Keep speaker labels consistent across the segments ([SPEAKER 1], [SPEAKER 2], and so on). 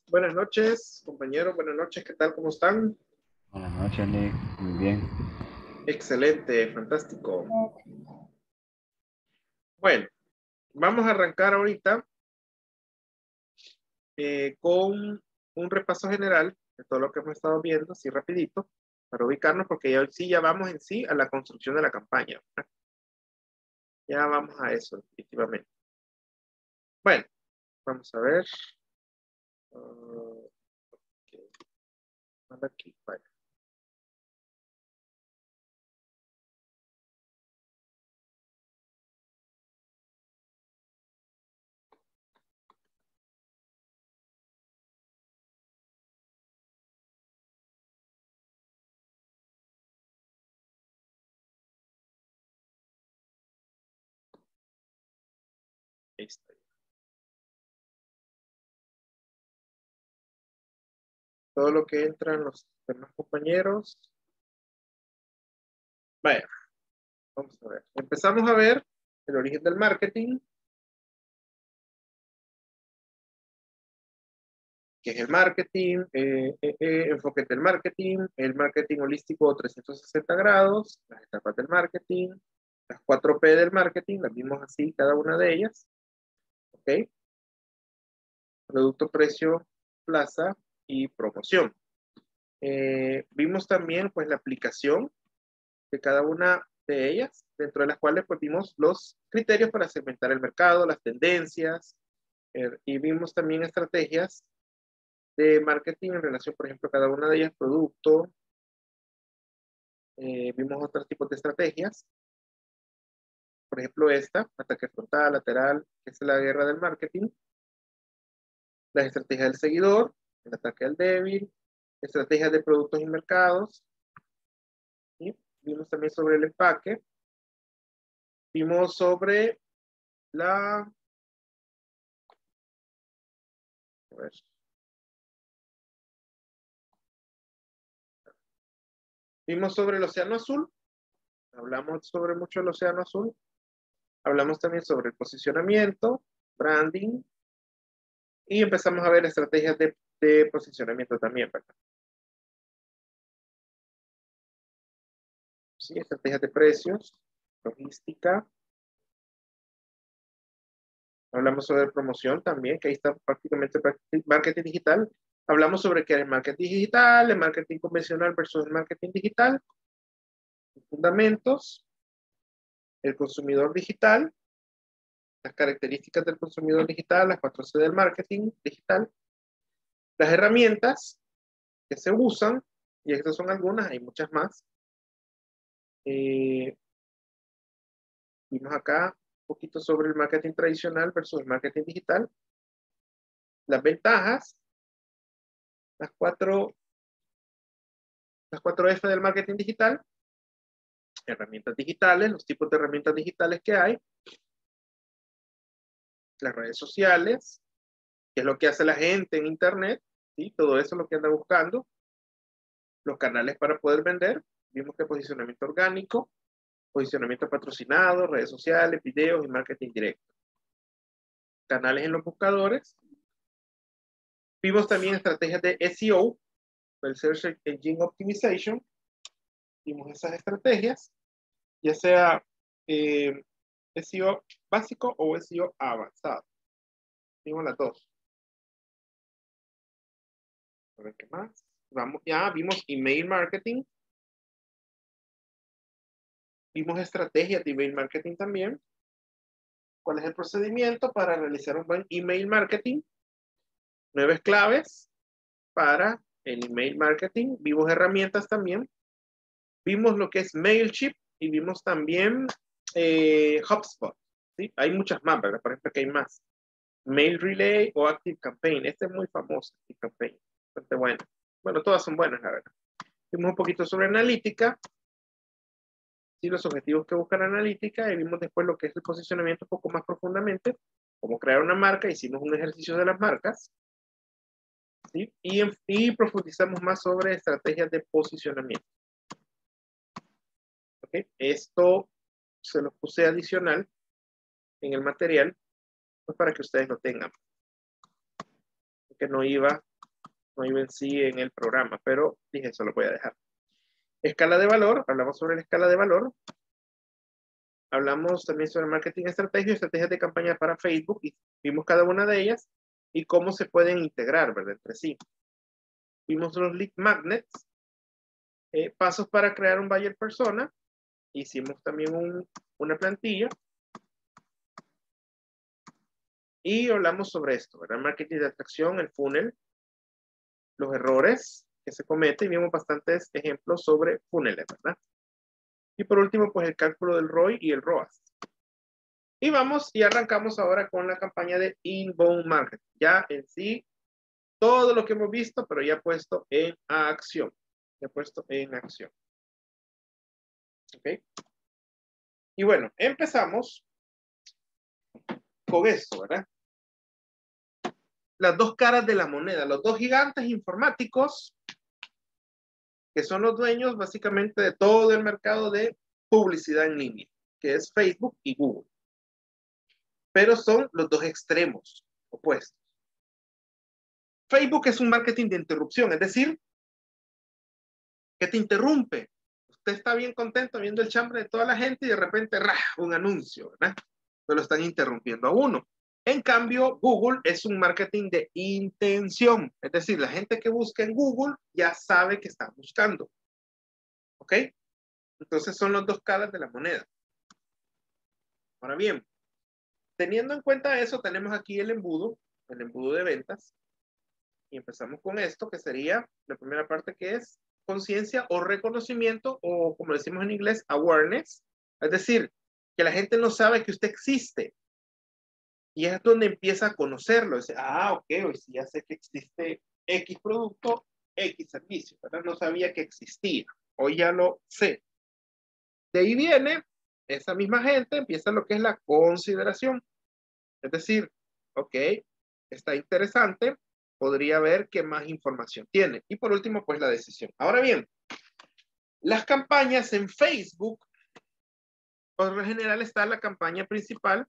[SPEAKER 1] Buenas noches, compañeros. Buenas noches. ¿Qué tal? ¿Cómo están?
[SPEAKER 2] Buenas noches, Nick. Muy bien.
[SPEAKER 1] Excelente, fantástico. Bueno, vamos a arrancar ahorita con un repaso general de todo lo que hemos estado viendo, así rapidito, para ubicarnos, porque ya, sí, ya vamos en sí a la construcción de la campaña, ¿verdad? Ya vamos a eso, definitivamente. Bueno, vamos a ver. Ok, manda aquí, vaya. Ahí está. Todo lo que entran los demás compañeros. Vaya, vamos a ver. Empezamos a ver el origen del marketing, que es el marketing, enfoque del marketing, el marketing holístico 360 grados, las etapas del marketing, las 4P del marketing, las vimos así cada una de ellas, ¿ok? Producto, precio, plaza y promoción. Vimos también pues la aplicación de cada una de ellas, dentro de las cuales pues vimos los criterios para segmentar el mercado, las tendencias, y vimos también estrategias de marketing en relación, por ejemplo, a cada una de ellas, producto. Vimos otros tipos de estrategias, por ejemplo esta, ataque frontal, lateral, que es la guerra del marketing, las estrategias del seguidor, el ataque al débil, estrategias de productos y mercados, ¿sí? Vimos también sobre el empaque, vimos sobre la, a ver, vimos sobre el océano azul, hablamos sobre mucho el océano azul, hablamos también sobre el posicionamiento, branding, y empezamos a ver estrategias de posicionamiento también, ¿verdad? Sí, estrategias de precios, logística. Hablamos sobre promoción también, que ahí está prácticamente marketing digital. Hablamos sobre qué es el marketing digital, el marketing convencional versus el marketing digital, fundamentos, el consumidor digital, las características del consumidor digital, las 4C del marketing digital, las herramientas que se usan, y estas son algunas, hay muchas más. Eh, Vimos acá un poquito sobre el marketing tradicional versus el marketing digital, las ventajas, las cuatro F del marketing digital, herramientas digitales, los tipos de herramientas digitales que hay, las redes sociales, qué es lo que hace la gente en Internet, ¿sí? Todo eso es lo que anda buscando, los canales para poder vender, vimos que posicionamiento orgánico, posicionamiento patrocinado, redes sociales, videos y marketing directo. Canales en los buscadores, vimos también estrategias de SEO, el Search Engine Optimization, vimos esas estrategias, ya sea SEO básico o SEO avanzado. Vimos las dos. A ver qué más. Vamos, ya vimos email marketing, vimos estrategias de email marketing también. ¿Cuál es el procedimiento para realizar un buen email marketing? 9 claves para el email marketing. Vimos herramientas también. Vimos lo que es Mailchimp y vimos también HubSpot. ¿Sí? Hay muchas más, ¿verdad? Por ejemplo, que hay más. Mail Relay o Active Campaign. Este es muy famoso, Active Campaign. Bastante bueno. Bueno, todas son buenas, la verdad. Vimos un poquito sobre analítica, ¿sí? Los objetivos que busca la analítica, y vimos después lo que es el posicionamiento un poco más profundamente, cómo crear una marca, hicimos un ejercicio de las marcas, ¿sí? Y profundizamos más sobre estrategias de posicionamiento. ¿Okay? Esto se lo puse adicional en el material, pues para que ustedes lo tengan, porque no iba no iba en sí en el programa, pero dije, eso lo voy a dejar. Escala de valor, hablamos sobre la escala de valor. Hablamos también sobre marketing estratégico y estrategias de campaña para Facebook y vimos cada una de ellas y cómo se pueden integrar, ¿verdad? Entre sí. Vimos los lead magnets, pasos para crear un buyer persona. Hicimos también una plantilla. Y hablamos sobre esto, ¿verdad? Marketing de atracción, el funnel, los errores que se cometen. Vimos bastantes ejemplos sobre funnels, ¿verdad? Y por último, pues el cálculo del ROI y el ROAS. Y vamos y arrancamos ahora con la campaña de inbound marketing. Ya en sí, todo lo que hemos visto, pero ya puesto en acción. Ya puesto en acción. ¿Ok? Y bueno, empezamos con esto, ¿verdad? Las dos caras de la moneda, los dos gigantes informáticos que son los dueños básicamente de todo el mercado de publicidad en línea, que es Facebook y Google. Pero son los dos extremos opuestos. Facebook es un marketing de interrupción, es decir, que te interrumpe. Usted está bien contento viendo el chambre de toda la gente y de repente, ¡rah!, un anuncio, ¿verdad? Se lo están interrumpiendo a uno. En cambio, Google es un marketing de intención, es decir, la gente que busca en Google ya sabe que está buscando. ¿Ok? Entonces son los dos caras de la moneda. Ahora bien, teniendo en cuenta eso, tenemos aquí el embudo de ventas. Y empezamos con esto, que sería la primera parte, que es conciencia o reconocimiento, o como decimos en inglés, awareness. Es decir, que la gente no sabe que usted existe. Y es donde empieza a conocerlo. Dice, ok, hoy sí ya sé que existe X producto, X servicio, ¿verdad? No sabía que existía. Hoy ya lo sé. De ahí viene, esa misma gente empieza lo que es la consideración. Es decir, ok, está interesante, podría ver qué más información tiene. Y por último, pues la decisión. Ahora bien, las campañas en Facebook, por lo general está la campaña principal.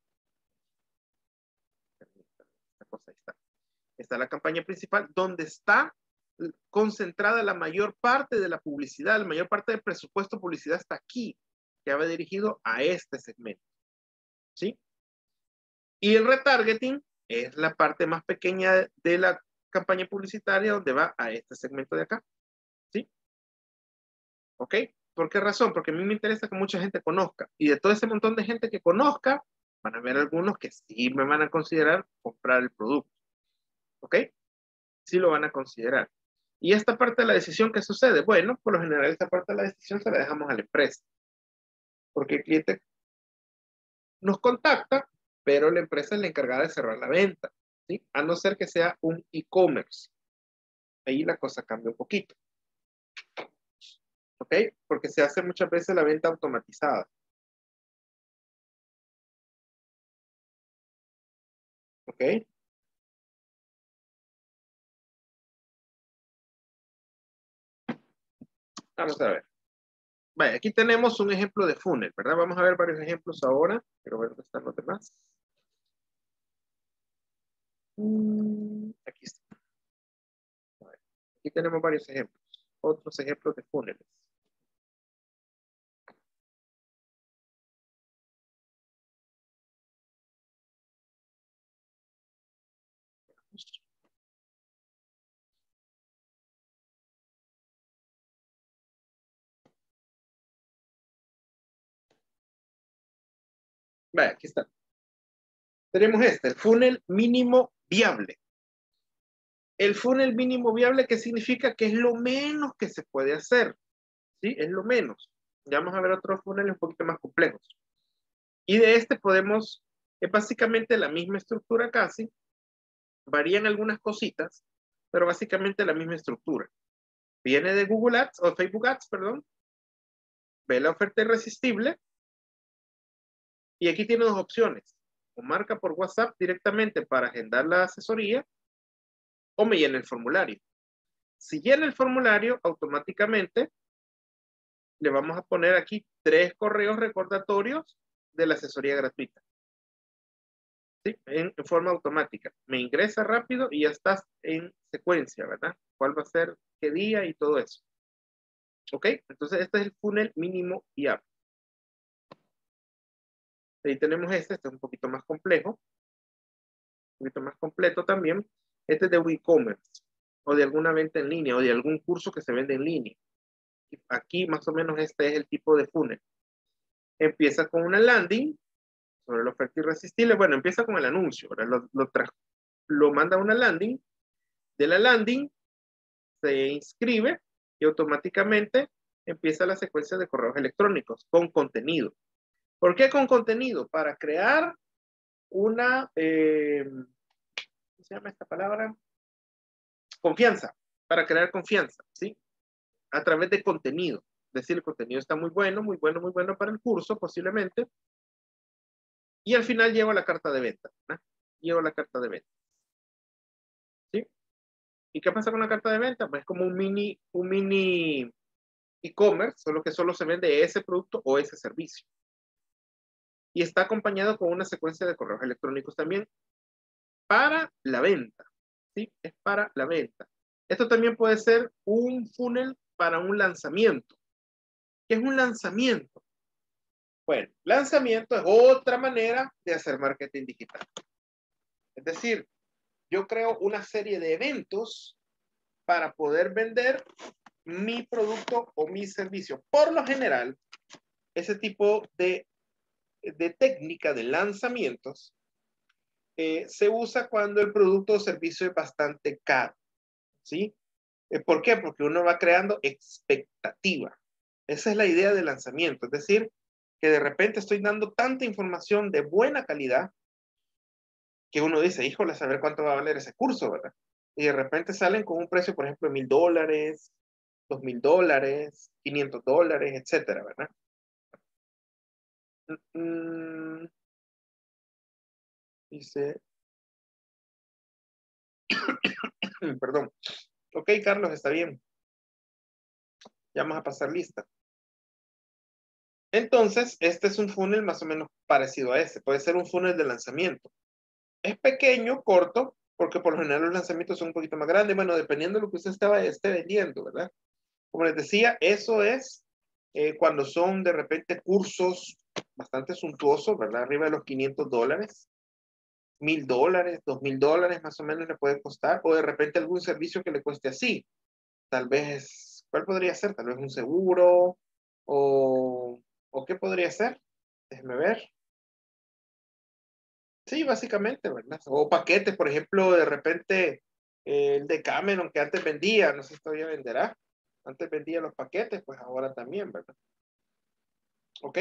[SPEAKER 1] Está la campaña principal donde está concentrada la mayor parte de la publicidad, la mayor parte del presupuesto de publicidad está aquí, que va dirigido a este segmento. ¿Sí? Y el retargeting es la parte más pequeña de la campaña publicitaria donde va a este segmento de acá. ¿Sí? ¿Ok? ¿Por qué razón? Porque a mí me interesa que mucha gente conozca. Y de todo ese montón de gente que conozca, van a haber algunos que sí me van a considerar comprar el producto. ¿Ok? Sí lo van a considerar. Y esta parte de la decisión, ¿qué sucede? Bueno, por lo general esta parte de la decisión se la dejamos a la empresa. Porque el cliente nos contacta, pero la empresa es la encargada de cerrar la venta. ¿Sí? A no ser que sea un e-commerce. Ahí la cosa cambia un poquito. ¿Ok? Porque se hace muchas veces la venta automatizada. ¿Ok? Vamos a ver. Vale, aquí tenemos un ejemplo de funnel, ¿verdad? Vamos a ver varios ejemplos ahora. Quiero ver dónde están los demás. Aquí está. Aquí tenemos varios ejemplos. Otros ejemplos de funnels. Vale, aquí está. Tenemos el funnel mínimo viable. El funnel mínimo viable, ¿qué significa? Que es lo menos que se puede hacer. ¿Sí? Es lo menos. Ya vamos a ver otros funnels un poquito más complejos. Y de podemos, es básicamente la misma estructura casi, varían algunas cositas, pero básicamente la misma estructura. Viene de Google Ads, o Facebook Ads, perdón, ve la oferta irresistible, y aquí tiene dos opciones. O marca por WhatsApp directamente para agendar la asesoría, o me llena el formulario. Si llena el formulario, automáticamente le vamos a poner aquí 3 correos recordatorios de la asesoría gratuita. ¿sí? En forma automática. Me ingresa rápido y ya estás en secuencia, ¿verdad? ¿Cuál va a ser qué día y todo eso? ¿Ok? Entonces, este es el funnel mínimo viable. Ahí tenemos este es un poquito más complejo, un poquito más completo también. Este es de WeCommerce, o de alguna venta en línea, o de algún curso que se vende en línea. Aquí más o menos este es el tipo de funnel. Empieza con una landing sobre la oferta irresistible. Bueno, empieza con el anuncio, lo manda a una landing. De la landing se inscribe y automáticamente empieza la secuencia de correos electrónicos con contenido. ¿Por qué con contenido? Para crear una, ¿cómo se llama esta palabra? Confianza, para crear confianza, ¿sí? A través de contenido. Es decir, el contenido está muy bueno, muy bueno, muy bueno para el curso, posiblemente. Y al final llego a la carta de venta, ¿no? Llego a la carta de venta, ¿sí? ¿Y qué pasa con la carta de venta? Pues es como un mini e-commerce, solo que solo se vende ese producto o ese servicio. Y está acompañado con una secuencia de correos electrónicos también para la venta, ¿sí? Es para la venta. Esto también puede ser un funnel para un lanzamiento. ¿Qué es un lanzamiento? Bueno, lanzamiento es otra manera de hacer marketing digital. Es decir, yo creo una serie de eventos para poder vender mi producto o mi servicio. Por lo general, ese tipo de técnica de lanzamientos se usa cuando el producto o servicio es bastante caro, ¿sí? ¿Por qué? Porque uno va creando expectativa. Esa es la idea del lanzamiento, es decir, que de repente estoy dando tanta información de buena calidad que uno dice, híjole, a saber cuánto va a valer ese curso, ¿verdad? Y de repente salen con un precio, por ejemplo, de $1,000, $2,000, $500, etcétera, ¿verdad? Dice, perdón. Ok, Carlos, está bien. Ya vamos a pasar lista. Entonces, este es un funnel más o menos parecido a este. Puede ser un funnel de lanzamiento. Es pequeño, corto, porque por lo general los lanzamientos son un poquito más grandes. Bueno, dependiendo de lo que usted esté vendiendo, ¿verdad? Como les decía, eso es cuando son de repente cursos bastante suntuosos, ¿verdad? Arriba de los $500, $1,000, $2,000 más o menos le puede costar, o de repente algún servicio que le cueste así. Tal vez, ¿cuál podría ser? Tal vez un seguro, o ¿qué podría ser? Déjeme ver. Sí, básicamente, ¿verdad? O paquetes, por ejemplo, de repente el de Cameron que antes vendía, no sé si todavía venderá. Antes vendía los paquetes, pues ahora también, ¿verdad? ¿Ok?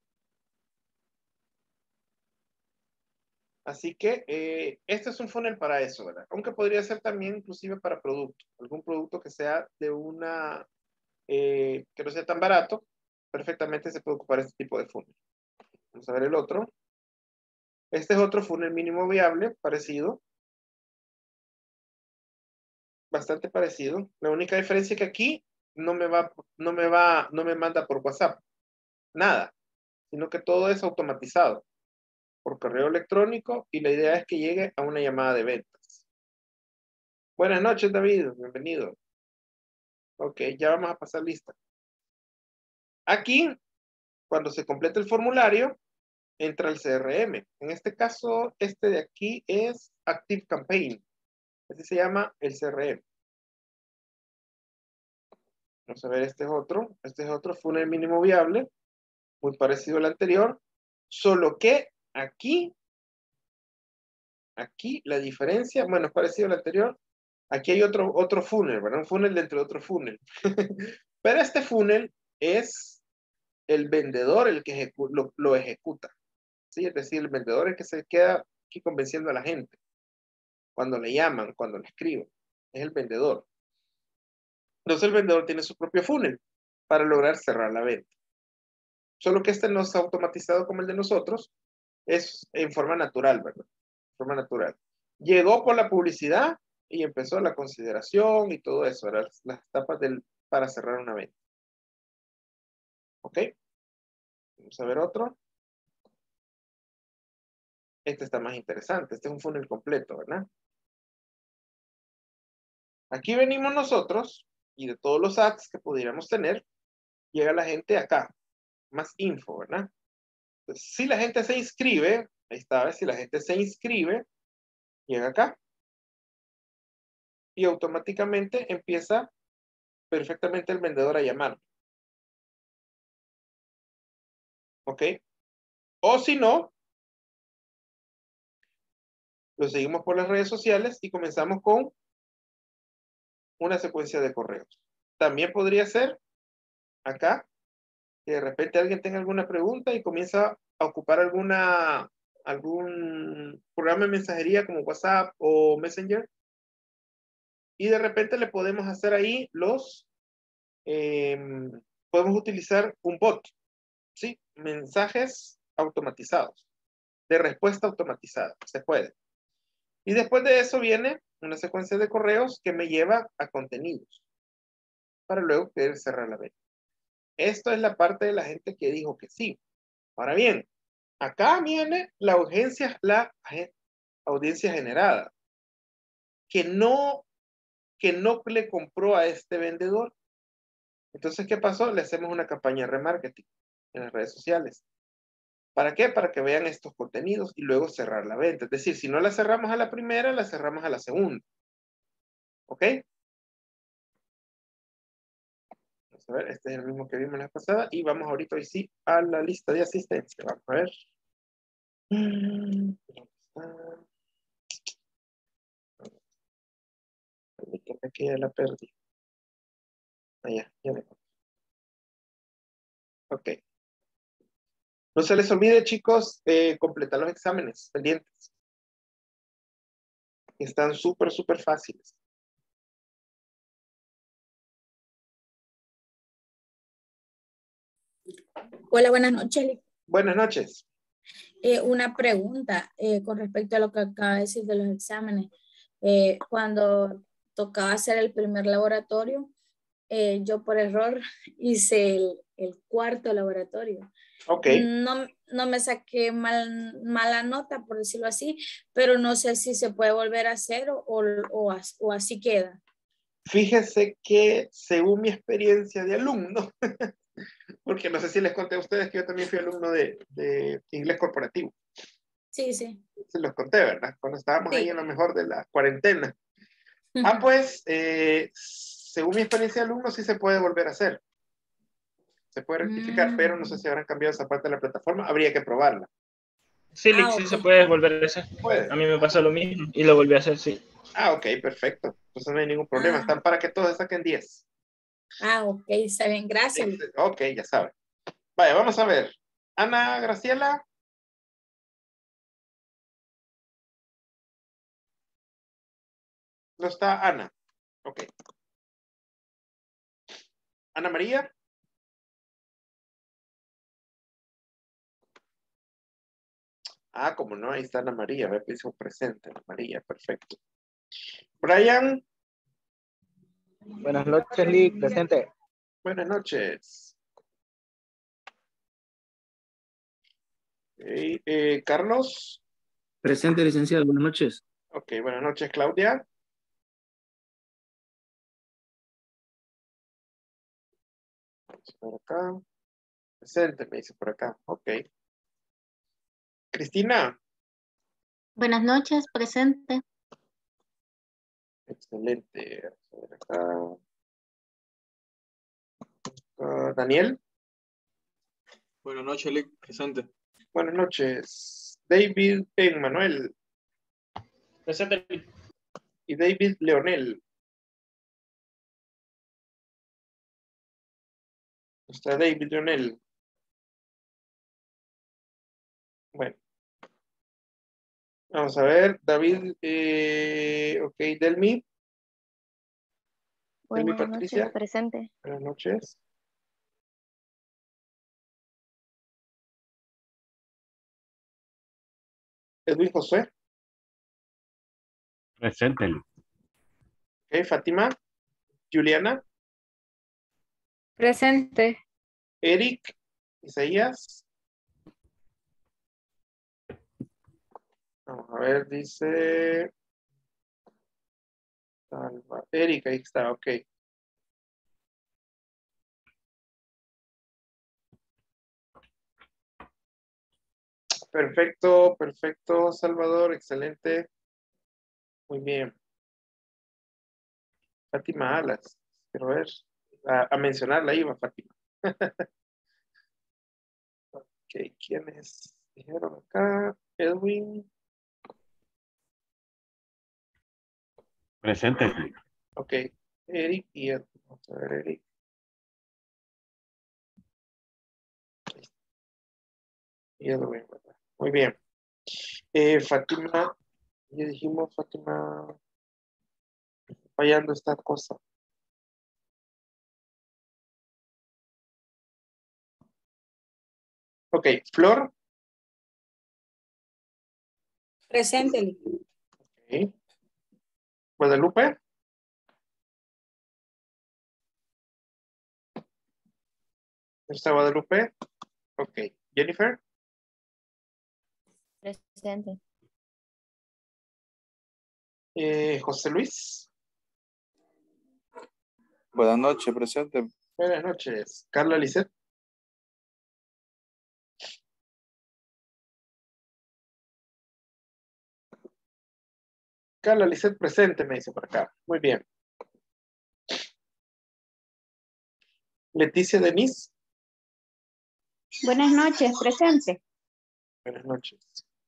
[SPEAKER 1] Así que este es un funnel para eso, ¿verdad? Aunque podría ser también inclusive para producto, algún producto que sea de que no sea tan barato, perfectamente se puede ocupar este tipo de funnel. Vamos a ver el otro. Este es otro funnel mínimo viable, parecido, bastante parecido. La única diferencia es que aquí no me manda por WhatsApp, nada, sino que todo es automatizado por correo electrónico y la idea es que llegue a una llamada de ventas. Buenas noches, David, bienvenido. Ok, ya vamos a pasar lista. Aquí, cuando se completa el formulario, entra el CRM. En este caso, este de aquí es Active Campaign. Así se llama el CRM. Vamos a ver, este es otro funnel mínimo viable, muy parecido al anterior, solo que aquí la diferencia, bueno, es parecido al anterior, aquí hay otro funnel, ¿verdad? Un funnel dentro de otro funnel. Pero este funnel es el vendedor el que lo ejecuta, ¿sí? Es decir, el vendedor es el que se queda aquí convenciendo a la gente, cuando le llaman, cuando le escriben, es el vendedor. Entonces el vendedor tiene su propio funnel para lograr cerrar la venta. Solo que este no es automatizado como el de nosotros, es en forma natural, ¿verdad? En forma natural. Llegó por la publicidad y empezó la consideración y todo eso, ¿verdad? Las etapas para cerrar una venta. ¿Ok? Vamos a ver otro. Este está más interesante. Este es un funnel completo, ¿verdad? Aquí venimos nosotros y de todos los ads que pudiéramos tener, llega la gente acá. Más info, ¿verdad? Entonces, si la gente se inscribe, ahí está, si la gente se inscribe, llega acá. Y automáticamente empieza perfectamente el vendedor a llamar. ¿Ok? O si no, lo seguimos por las redes sociales y comenzamos con una secuencia de correos. También podría ser acá, que de repente alguien tenga alguna pregunta y comienza a ocupar algún programa de mensajería como WhatsApp o Messenger. Y de repente le podemos hacer ahí podemos utilizar un bot, ¿sí? Mensajes automatizados, de respuesta automatizada, se puede. Y después de eso viene una secuencia de correos que me lleva a contenidos, para luego poder cerrar la venta. Esto es la parte de la gente que dijo que sí. Ahora bien, acá viene la audiencia generada, que no le compró a este vendedor. Entonces, ¿qué pasó? Le hacemos una campaña de remarketing en las redes sociales. ¿Para qué? Para que vean estos contenidos y luego cerrar la venta. Es decir, si no la cerramos a la primera, la cerramos a la segunda. ¿Ok? Vamos a ver, este es el mismo que vimos la pasada y vamos ahorita hoy sí a la lista de asistencia. Vamos a ver. ¿Dónde está? Permítame que ya la perdí. Allá, ya la encontré. Ok. No se les olvide, chicos, completar los exámenes pendientes. Están súper, súper fáciles.
[SPEAKER 3] Hola, buenas noches.
[SPEAKER 1] Buenas noches.
[SPEAKER 3] Una pregunta con respecto a lo que acaba de decir de los exámenes. Cuando tocaba hacer el primer laboratorio, yo por error hice el cuarto laboratorio.
[SPEAKER 1] Ok.
[SPEAKER 3] No me saqué mala nota, por decirlo así, pero no sé si se puede volver a hacer o así queda.
[SPEAKER 1] Fíjese que según mi experiencia de alumno, porque no sé si les conté a ustedes que yo también fui alumno de inglés corporativo.
[SPEAKER 3] Sí, sí.
[SPEAKER 1] Se los conté, ¿verdad? Cuando estábamos ahí
[SPEAKER 3] Sí.
[SPEAKER 1] en lo mejor de la cuarentena. Pues, según mi experiencia de alumno, sí se puede volver a hacer. Se puede rectificar, pero no sé si habrán cambiado esa parte de la plataforma. Habría que probarla.
[SPEAKER 4] Sí,
[SPEAKER 3] Ah,
[SPEAKER 4] sí
[SPEAKER 3] ok.
[SPEAKER 4] se puede volver a hacer.
[SPEAKER 1] Puede.
[SPEAKER 4] A mí me pasó lo mismo y lo volví a hacer, sí.
[SPEAKER 1] Ok, perfecto. Entonces no hay ningún problema. Están para que todos saquen 10.
[SPEAKER 3] Ok, está bien, gracias.
[SPEAKER 1] Ok, ya saben. Vaya, vamos a ver. Ana Graciela. No está Ana. Ok. Ana María. Como no, ahí está Ana María. Ve que hizo presente. Ana María, perfecto. Brian.
[SPEAKER 5] Buenas noches, Lee, presente.
[SPEAKER 1] Buenas noches. Carlos.
[SPEAKER 6] Presente, licenciado. Buenas noches.
[SPEAKER 1] Ok, buenas noches, Claudia. Por acá. Presente, me dice por acá. Ok. Cristina.
[SPEAKER 7] Buenas noches, presente.
[SPEAKER 1] Excelente. Vamos a ver acá. Daniel.
[SPEAKER 8] Buenas noches, Lick, presente.
[SPEAKER 1] Buenas noches. David Manuel.
[SPEAKER 4] Presente.
[SPEAKER 1] Y David Leonel. Está David Leonel. Bueno. Vamos a ver. David. Ok, Delmi. Delmi
[SPEAKER 7] Buenas noches,
[SPEAKER 1] Patricia.
[SPEAKER 7] presente.
[SPEAKER 1] Buenas noches. Edwin José.
[SPEAKER 2] Presente.
[SPEAKER 1] Ok, Fátima. Juliana.
[SPEAKER 9] Presente.
[SPEAKER 1] Eric. Isaías. Vamos a ver, dice... Erika, ahí está, ok. Perfecto, perfecto, Salvador, excelente. Muy bien. Fátima Alas, quiero ver. A mencionarla iba, Fátima. Ok, ¿quiénes dijeron acá? Edwin.
[SPEAKER 2] Presente.
[SPEAKER 1] Ok, Eric y Edwin. Vamos a ver, Eric. Y Edwin, ¿verdad? Muy bien. Fátima, ya dijimos, Fátima, fallando esta cosa. Ok, Flor.
[SPEAKER 3] Presente, Lick.
[SPEAKER 1] Ok. Guadalupe. ¿Está Guadalupe? Ok. Jennifer.
[SPEAKER 7] Presente.
[SPEAKER 1] José Luis.
[SPEAKER 5] Buenas noches, presente.
[SPEAKER 1] Buenas noches. Carla Lisset. Carla Lisset presente, me dice por acá. Muy bien. Leticia Denise.
[SPEAKER 7] Buenas noches, presente.
[SPEAKER 1] Buenas noches.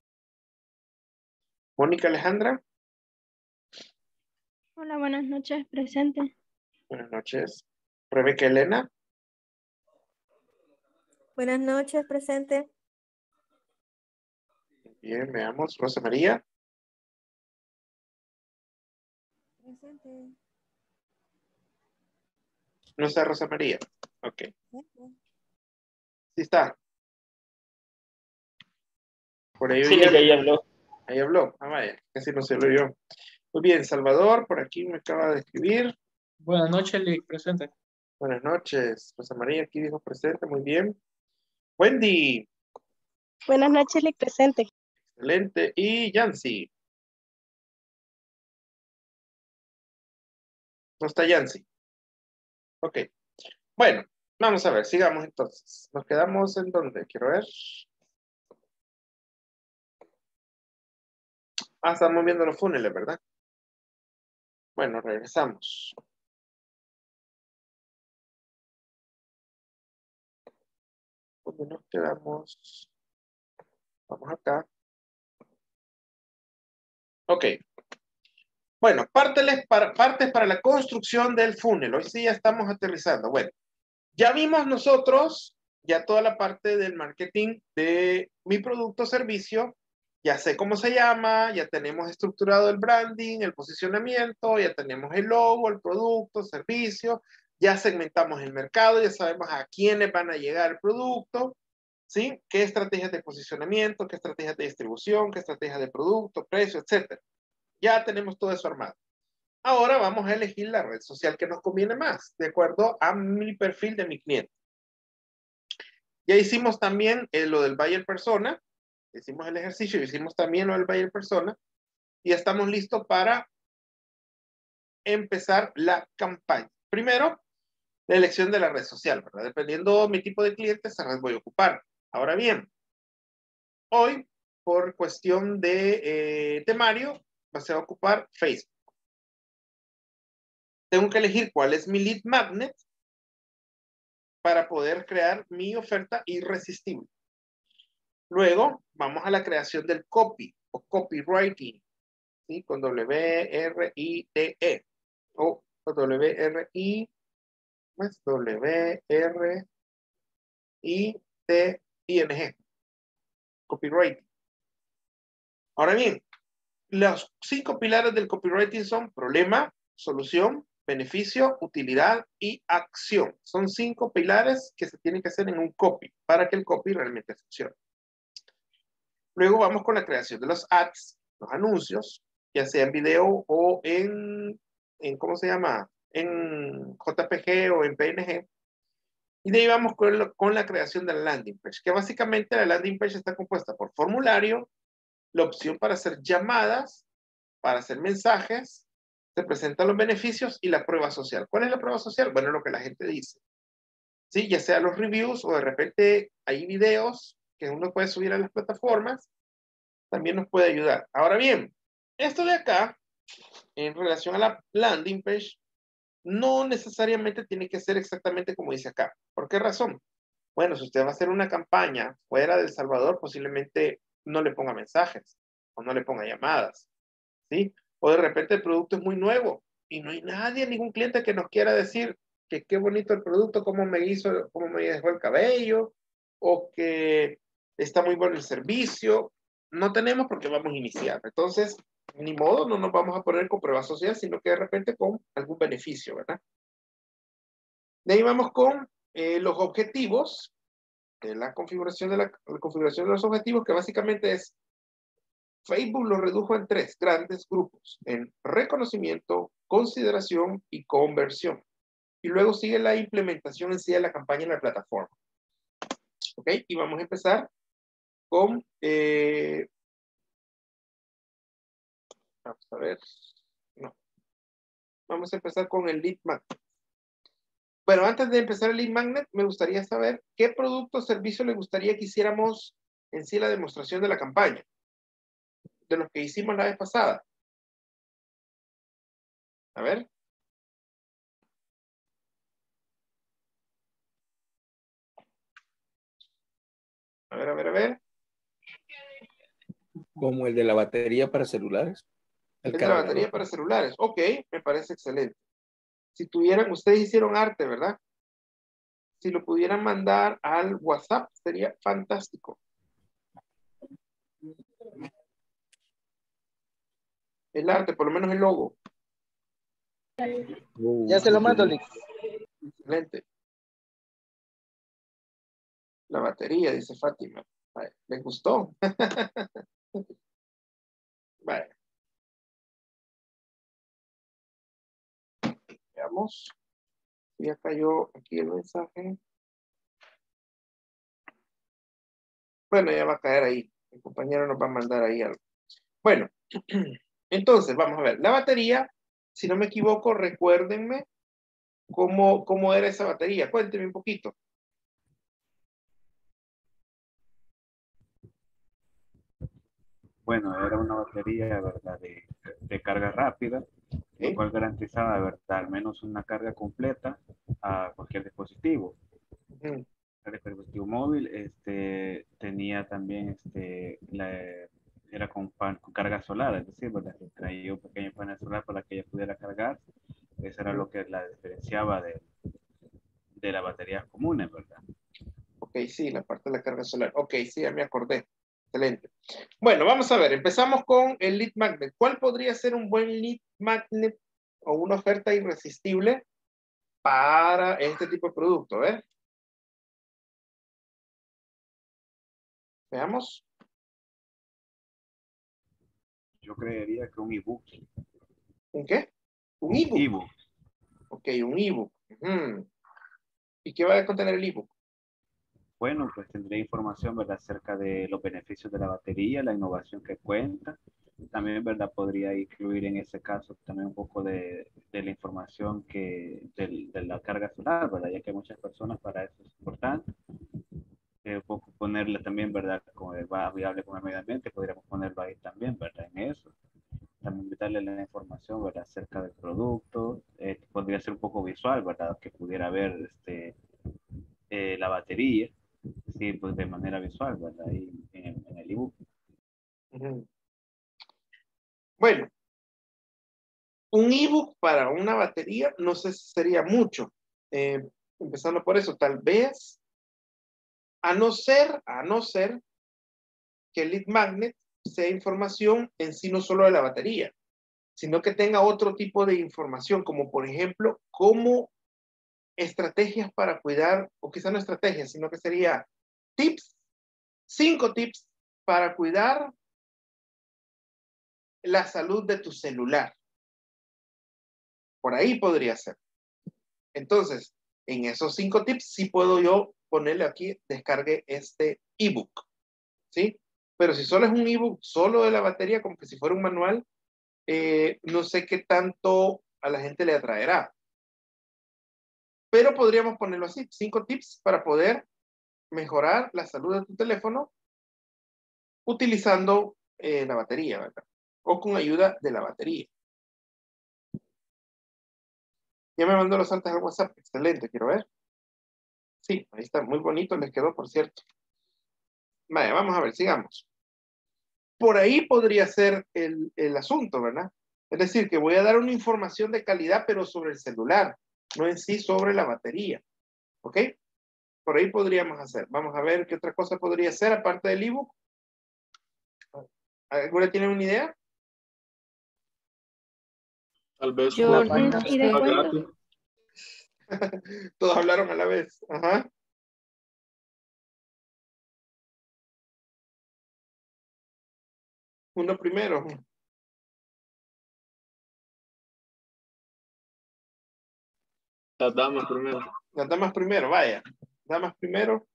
[SPEAKER 1] Mónica Alejandra.
[SPEAKER 9] Hola, buenas noches, presente.
[SPEAKER 1] Buenas noches. Rebeca Elena.
[SPEAKER 9] Buenas noches, presente.
[SPEAKER 1] Bien, veamos. Rosa María.
[SPEAKER 9] Presente.
[SPEAKER 1] No está Rosa María. Ok. Sí está. Por ahí
[SPEAKER 4] Sí,
[SPEAKER 1] oí
[SPEAKER 4] que ahí
[SPEAKER 1] algo.
[SPEAKER 4] habló.
[SPEAKER 1] Ahí habló. Ah, vaya. Casi no se lo oyó. Muy bien. Salvador, por aquí me acaba de escribir.
[SPEAKER 4] Buenas noches, Lick, presente.
[SPEAKER 1] Buenas noches. Rosa María aquí dijo presente. Muy bien. Wendy.
[SPEAKER 9] Buenas noches, Lick, presente.
[SPEAKER 1] Excelente. Y Yancy. No está Yancy. Ok. Bueno, vamos a ver. Sigamos entonces. Nos quedamos en donde. Quiero ver. Ah, estamos viendo los funnels, ¿verdad? Bueno, regresamos. ¿Dónde nos quedamos? Vamos acá. Ok. Bueno, partes para la construcción del funnel. Hoy sí ya estamos aterrizando. Bueno, ya vimos nosotros ya toda la parte del marketing de mi producto o servicio. Ya sé cómo se llama, ya tenemos estructurado el branding, el posicionamiento, ya tenemos el logo, el producto, servicio, ya segmentamos el mercado, ya sabemos a quiénes van a llegar el producto, ¿sí? ¿Qué estrategias de posicionamiento, qué estrategias de distribución, qué estrategias de producto, precio, etcétera? Ya tenemos todo eso armado. Ahora vamos a elegir la red social que nos conviene más, de acuerdo a mi perfil de mi cliente. Ya hicimos también lo del buyer persona, hicimos el ejercicio, hicimos también lo del buyer persona, y estamos listos para empezar la campaña. Primero, la elección de la red social, ¿verdad? Dependiendo de mi tipo de cliente, esa red voy a ocupar. Ahora bien, hoy, por cuestión de temario, vas a ocupar Facebook. Tengo que elegir cuál es mi lead magnet para poder crear mi oferta irresistible. Luego, vamos a la creación del copy o copywriting, ¿sí? Con W-R-I-T-E o W-R-I, pues W-R-I-T-I-N-G, copywriting. Ahora bien, los 5 pilares del copywriting son problema, solución, beneficio, utilidad y acción. Son 5 pilares que se tienen que hacer en un copy para que el copy realmente funcione. Luego vamos con la creación de los ads, los anuncios, ya sea en video o en ¿cómo se llama? En JPG o en PNG. Y de ahí vamos con la creación de la landing page, que básicamente la landing page está compuesta por formulario, la opción para hacer llamadas, para hacer mensajes, se presentan los beneficios y la prueba social. ¿Cuál es la prueba social? Bueno, lo que la gente dice. Sí, ya sea los reviews o de repente hay videos que uno puede subir a las plataformas, también nos puede ayudar. Ahora bien, esto de acá, en relación a la landing page, no necesariamente tiene que ser exactamente como dice acá. ¿Por qué razón? Bueno, si usted va a hacer una campaña fuera de El Salvador, posiblemente no le ponga mensajes o no le ponga llamadas, ¿sí? O de repente el producto es muy nuevo y no hay nadie, ningún cliente que nos quiera decir que qué bonito el producto, cómo me dejó el cabello, o que está muy bueno el servicio. No tenemos porque vamos a iniciar. Entonces, ni modo, no nos vamos a poner con prueba social, sino que de repente con algún beneficio, ¿verdad? De ahí vamos con los objetivos, la configuración de los objetivos, que básicamente es Facebook lo redujo en 3 grandes grupos, en reconocimiento, consideración y conversión. Y luego sigue la implementación en sí de la campaña en la plataforma. ¿Ok? Y vamos a empezar con... vamos a ver. No. Vamos a empezar con el lead magnet. Bueno, antes de empezar el lead magnet, me gustaría saber qué producto o servicio le gustaría que hiciéramos en sí la demostración de la campaña, de los que hicimos la vez pasada. A ver. A ver.
[SPEAKER 6] Como el de la batería para celulares.
[SPEAKER 1] El de la batería para celulares. Ok, me parece excelente. Si tuvieran, ustedes hicieron arte, ¿verdad? Si lo pudieran mandar al WhatsApp, sería fantástico. El arte, por lo menos el logo.
[SPEAKER 4] Ya se lo mando, Lick.
[SPEAKER 1] Excelente. La batería, dice Fátima. Vale, ¿les gustó? Vale. Veamos. Ya cayó aquí el mensaje. Bueno, ya va a caer ahí. El compañero nos va a mandar ahí algo. Bueno, entonces, vamos a ver. La batería, si no me equivoco, recuérdenme cómo era esa batería. Cuéntenme un poquito.
[SPEAKER 2] Bueno, era una batería, ¿verdad? De carga rápida, lo cual garantizaba, ¿verdad? Al menos una carga completa a cualquier dispositivo.
[SPEAKER 1] Uh-huh.
[SPEAKER 2] El dispositivo móvil tenía también, era con carga solar, es decir, ¿verdad? Traía un pequeño panel solar para que ella pudiera cargar. Eso era lo que la diferenciaba de las baterías comunes, ¿verdad?
[SPEAKER 1] Ok, sí, la parte de la carga solar. Ok, sí, ya me acordé. Excelente. Bueno, vamos a ver, empezamos con el lead magnet. ¿Cuál podría ser un buen lead magnet o una oferta irresistible para este tipo de producto? A ver. Veamos.
[SPEAKER 2] Yo creería que un ebook.
[SPEAKER 1] ¿Un qué? Un ebook. Ok, un ebook. ¿Y qué va a contener el ebook?
[SPEAKER 2] Bueno, pues tendría información, ¿verdad?, acerca de los beneficios de la batería, la innovación que cuenta. También, ¿verdad?, podría incluir en ese caso también un poco de la información de la carga solar, ¿verdad?, ya que hay muchas personas para eso es importante. Un poco ponerle también, ¿verdad?, como va viable con el medio ambiente, podríamos ponerlo ahí también, ¿verdad?, en eso. También darle la información, ¿verdad?, acerca del producto. Podría ser un poco visual, ¿verdad?, que pudiera ver la batería. Sí, pues de manera visual, ¿verdad? Ahí en el ebook.
[SPEAKER 1] Bueno, un ebook para una batería, no sé si sería mucho. Empezando por eso, tal vez, a no ser que el lead magnet sea información en sí no solo de la batería, sino que tenga otro tipo de información, como por ejemplo, cómo estrategias para cuidar, o quizá no estrategias, sino que sería tips, 5 tips para cuidar la salud de tu celular. Por ahí podría ser. Entonces, en esos 5 tips sí puedo yo ponerle aquí, descargue este ebook. ¿Sí? Pero si solo es un ebook, solo de la batería, como que si fuera un manual, no sé qué tanto a la gente le atraerá. Pero podríamos ponerlo así, 5 tips para poder mejorar la salud de tu teléfono utilizando la batería, ¿verdad? O con ayuda de la batería. Ya me mandó los saltos al WhatsApp, excelente, quiero ver. Sí, ahí está, muy bonito, les quedó, por cierto. Vaya, vamos a ver, sigamos. Por ahí podría ser el asunto, ¿verdad? Es decir, que voy a dar una información de calidad, pero sobre el celular, no en sí sobre la batería. ¿Ok? Por ahí podríamos hacer. Vamos a ver qué otra cosa podría ser, aparte del ebook. ¿Alguna tiene una idea?
[SPEAKER 8] Tal vez
[SPEAKER 3] Yo
[SPEAKER 8] una
[SPEAKER 3] no
[SPEAKER 8] página
[SPEAKER 9] ¿Y
[SPEAKER 3] sé.
[SPEAKER 9] descuento?
[SPEAKER 8] gratis.
[SPEAKER 1] Todos hablaron a la vez. Ajá. Uno primero.
[SPEAKER 8] Las damas primero.
[SPEAKER 1] Las damas primero, vaya. Damas primero.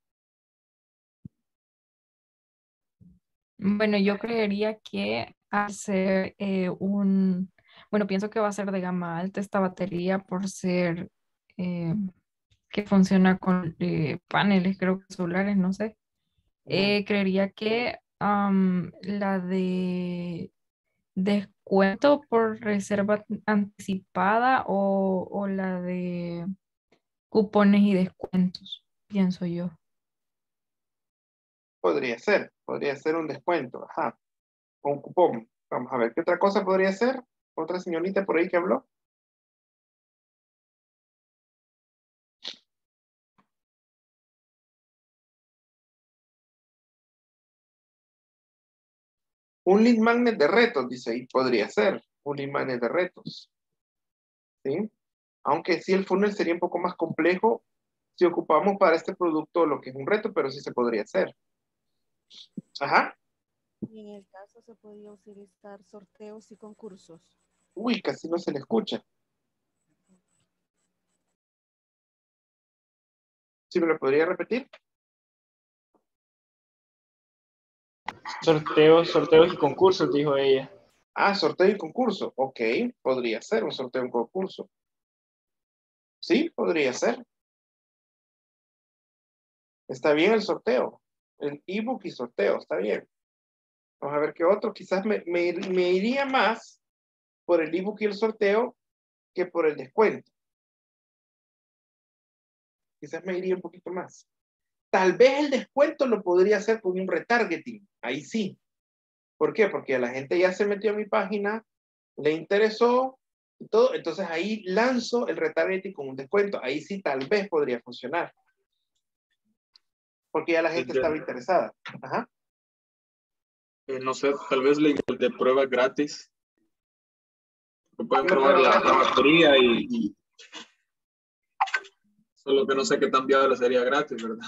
[SPEAKER 10] Bueno, yo creería que hacer bueno, pienso que va a ser de gama alta esta batería por ser eh, que funciona con paneles, creo que solares, no sé. Creería que la de descuento por reserva anticipada o la de cupones y descuentos, pienso yo.
[SPEAKER 1] Podría ser un descuento. Ajá. O un cupón. Vamos a ver, ¿qué otra cosa podría ser? Otra señorita por ahí que habló. Un lead magnet de retos, dice ahí, podría ser un lead magnet de retos. ¿Sí? Aunque sí el funnel sería un poco más complejo si ocupamos para este producto lo que es un reto, pero sí se podría hacer. Ajá.
[SPEAKER 11] Y en el caso se podía utilizar sorteos y concursos.
[SPEAKER 1] Uy, casi no se le escucha. ¿Sí me lo podría repetir?
[SPEAKER 4] Sorteos y concursos, dijo ella.
[SPEAKER 1] Ah, sorteo y concurso. Ok, podría ser un sorteo y un concurso. Sí, podría ser. Está bien el sorteo. El ebook y sorteo, está bien. Vamos a ver qué otro. Quizás me iría más por el ebook y el sorteo que por el descuento. Quizás me iría un poquito más. Tal vez el descuento lo podría hacer con un retargeting. Ahí sí. ¿Por qué? Porque la gente ya se metió a mi página, le interesó y todo. Entonces ahí lanzo el retargeting con un descuento. Ahí sí tal vez podría funcionar. Porque ya la gente estaba interesada. Ajá.
[SPEAKER 8] No sé, tal vez link de prueba gratis. Pueden
[SPEAKER 1] Una
[SPEAKER 8] probar
[SPEAKER 1] prueba
[SPEAKER 8] la
[SPEAKER 1] gratis.
[SPEAKER 8] batería y solo que no sé qué tan viable sería gratis, ¿verdad?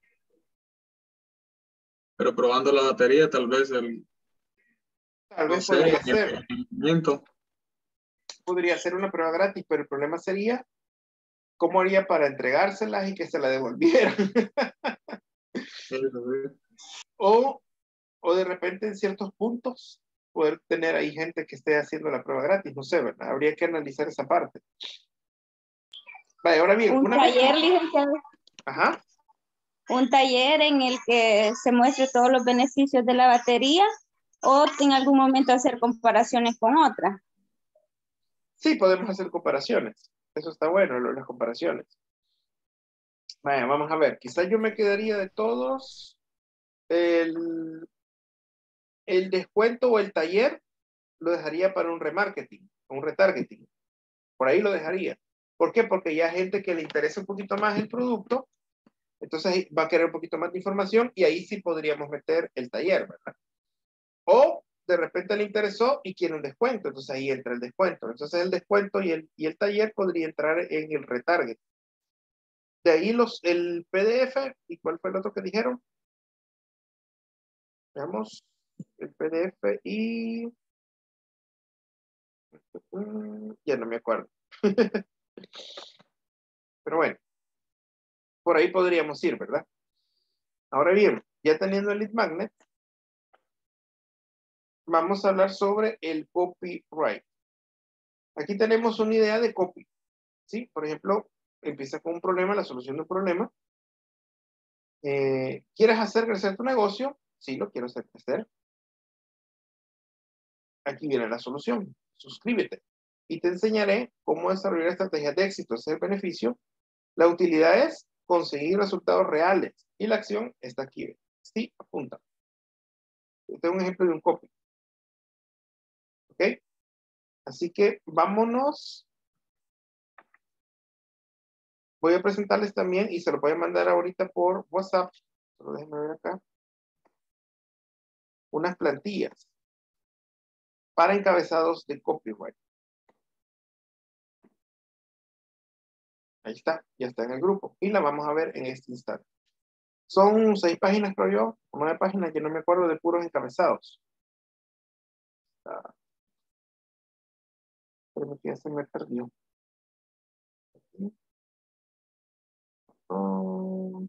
[SPEAKER 8] Pero probando la batería, tal vez
[SPEAKER 1] Tal
[SPEAKER 8] no
[SPEAKER 1] vez
[SPEAKER 8] sé,
[SPEAKER 1] podría
[SPEAKER 8] el
[SPEAKER 1] ser.
[SPEAKER 8] rendimiento.
[SPEAKER 1] Podría ser una prueba gratis, pero el problema sería cómo haría para entregárselas y que se la devolvieran. o de repente en ciertos puntos poder tener ahí gente que esté haciendo la prueba gratis, no sé, ¿verdad? Habría que analizar esa parte. Vale, ahora bien,
[SPEAKER 7] Un
[SPEAKER 1] una vez
[SPEAKER 7] taller,
[SPEAKER 1] que...
[SPEAKER 7] licenciado.
[SPEAKER 1] Ajá.
[SPEAKER 7] Un taller en el que se muestre todos los beneficios de la batería o en algún momento hacer comparaciones con otras.
[SPEAKER 1] Sí, podemos hacer comparaciones. Eso está bueno, las comparaciones. Vaya, vamos a ver. Quizás yo me quedaría de todos el descuento o el taller lo dejaría para un remarketing, un retargeting. Por ahí lo dejaría. ¿Por qué? Porque ya hay gente que le interesa un poquito más el producto, entonces va a querer un poquito más de información y ahí sí podríamos meter el taller, ¿verdad? O de repente le interesó y quiere un descuento, entonces ahí entra el descuento. Entonces el descuento y el taller podría entrar en el retarget. De ahí el PDF, ¿y cuál fue el otro que dijeron? Veamos, el PDF y... ya no me acuerdo. Pero bueno, por ahí podríamos ir, ¿verdad? Ahora bien, ya teniendo el lead magnet, vamos a hablar sobre el copyright. Aquí tenemos una idea de copy, ¿sí? Por ejemplo, empieza con un problema, la solución de un problema. ¿Quieres hacer crecer tu negocio? Sí, lo quiero hacer crecer. Aquí viene la solución. Suscríbete. Y te enseñaré cómo desarrollar estrategias de éxito. Ese es el beneficio. La utilidad es conseguir resultados reales. Y la acción está aquí. Sí, apunta. Este es un ejemplo de un copy. ¿Ok? Así que vámonos. Voy a presentarles también y se lo voy a mandar ahorita por WhatsApp. Solo déjenme ver acá. Unas plantillas para encabezados de copyright. Ahí está, ya está en el grupo. Y la vamos a ver en este instante. Son 6 páginas, creo yo, o 9 páginas, que no me acuerdo, de puros encabezados. Creo que ya se me perdió. Oh.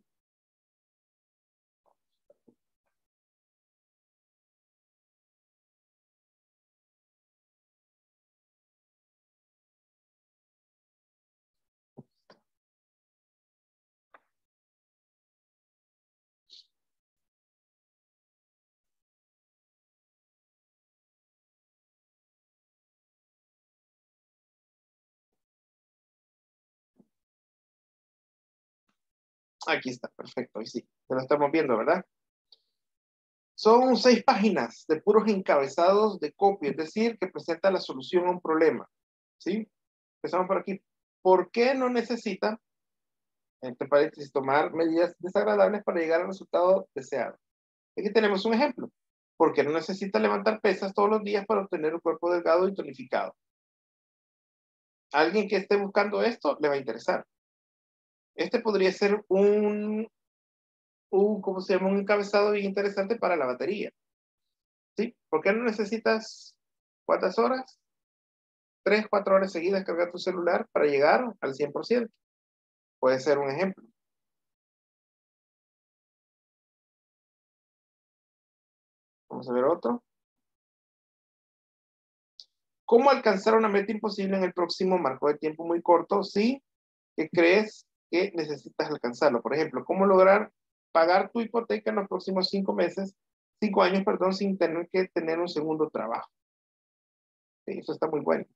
[SPEAKER 1] Aquí está, perfecto. Ahí sí, se lo estamos viendo, ¿verdad? Son 6 páginas de puros encabezados de copy, es decir, que presenta la solución a un problema. ¿Sí? Empezamos por aquí. ¿Por qué no necesita, entre paréntesis, tomar medidas desagradables para llegar al resultado deseado? Aquí tenemos un ejemplo. ¿Por qué no necesita levantar pesas todos los días para obtener un cuerpo delgado y tonificado? Alguien que esté buscando esto le va a interesar. Este podría ser ¿cómo se llama? Un encabezado bien interesante para la batería. ¿Sí? ¿Por qué no necesitas cuántas horas? 3, 4 horas seguidas cargar tu celular para llegar al 100%. Puede ser un ejemplo. Vamos a ver otro. ¿Cómo alcanzar una meta imposible en el próximo marco de tiempo muy corto si que crees que necesitas alcanzarlo? Por ejemplo, ¿cómo lograr pagar tu hipoteca en los próximos 5 años, perdón, sin tener que tener un segundo trabajo? Sí, eso está muy bueno.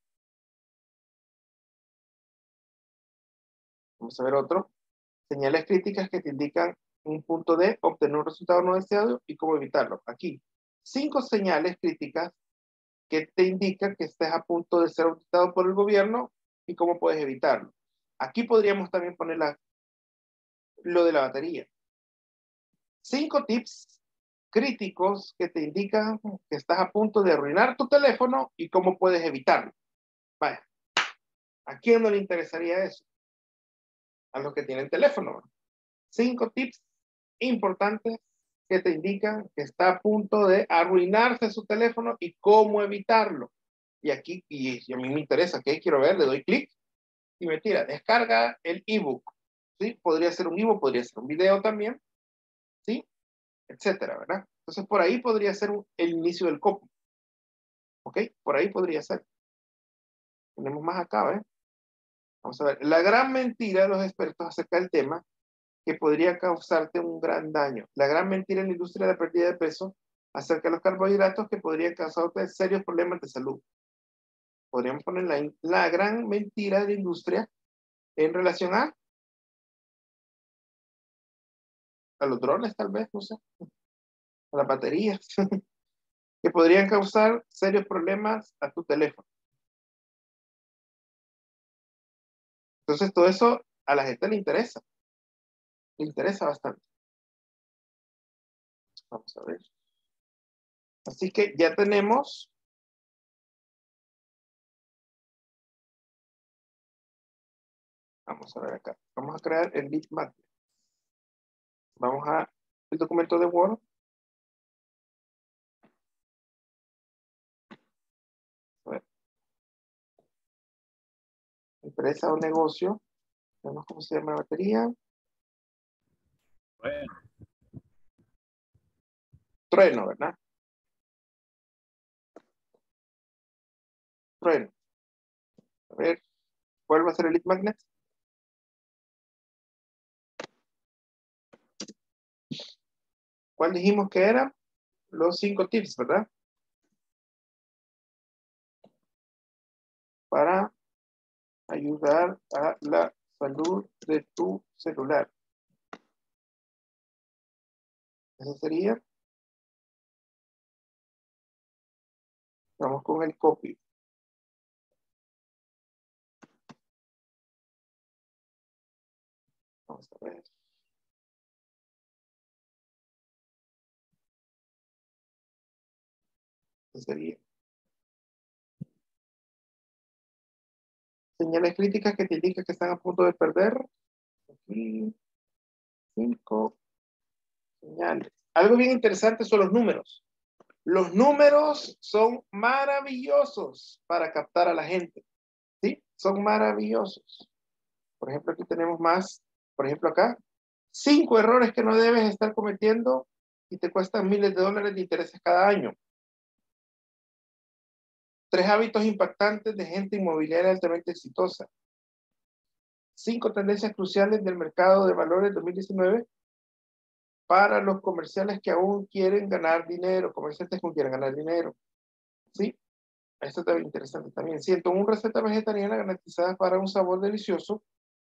[SPEAKER 1] Vamos a ver otro. Señales críticas que te indican un punto de obtener un resultado no deseado y cómo evitarlo. Aquí, 5 señales críticas que te indican que estés a punto de ser auditado por el gobierno y cómo puedes evitarlo. Aquí podríamos también poner lo de la batería. 5 tips críticos que te indican que estás a punto de arruinar tu teléfono y cómo puedes evitarlo. Vaya, ¿a quién no le interesaría eso? A los que tienen teléfono. 5 tips importantes que te indican que está a punto de arruinarse su teléfono y cómo evitarlo. Y aquí, y a mí me interesa, ¿qué quiero ver? Le doy clic y me tira, descarga el ebook. ¿Sí? Podría ser un ebook, podría ser un video también, ¿sí? Etcétera, ¿verdad? Entonces por ahí podría ser el inicio del copy. ¿Ok? Por ahí podría ser. Tenemos más acá, ¿eh? Vamos a ver. La gran mentira de los expertos acerca del tema que podría causarte un gran daño. La gran mentira en la industria de la pérdida de peso acerca de los carbohidratos que podrían causarte serios problemas de salud. Podríamos poner la gran mentira de la industria en relación a los drones, tal vez, no sé, a las baterías, que podrían causar serios problemas a tu teléfono. Entonces, todo eso a la gente le interesa bastante. Vamos a ver. Así que ya tenemos vamos a ver acá. Vamos a crear el bitmap. Vamos a el documento de Word. A ver. Empresa o negocio. Vemos cómo se llama la batería.
[SPEAKER 2] Bueno.
[SPEAKER 1] Trueno, ¿verdad? Trueno. A ver, ¿cuál va a ser el lead magnet? ¿Cuál dijimos que era? Los 5 tips, ¿verdad? Para ayudar a la salud de tu celular. Eso sería. Vamos con el copy. Vamos a ver. Eso sería. Señales críticas que te indican que están a punto de perder. Aquí. 5 señales. Algo bien interesante son los números. Los números son maravillosos para captar a la gente. ¿Sí? Son maravillosos. Por ejemplo, aquí tenemos más. Por ejemplo, acá. 5 errores que no debes estar cometiendo y te cuestan miles de dólares de intereses cada año. 3 hábitos impactantes de gente inmobiliaria altamente exitosa. 5 tendencias cruciales del mercado de valores 2019 para los comerciales que aún quieren ganar dinero, comerciantes que aún quieren ganar dinero. ¿Sí? Esto está bien interesante también. 101 recetas vegetarianas garantizadas para un sabor delicioso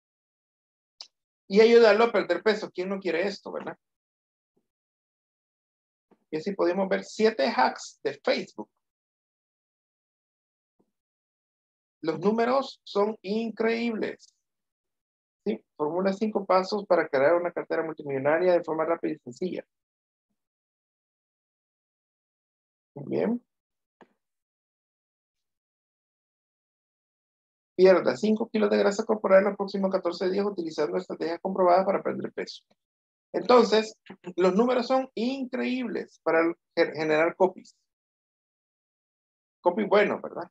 [SPEAKER 1] y ayudarlo a perder peso. ¿Quién no quiere esto, verdad? Y así podemos ver 7 hacks de Facebook. Los números son increíbles. ¿Sí? Formula 5 pasos para crear una cartera multimillonaria de forma rápida y sencilla. Bien. Pierda 5 kilos de grasa corporal en los próximos 14 días utilizando estrategias comprobadas para perder peso. Entonces, los números son increíbles para generar copies. Copy bueno, ¿verdad?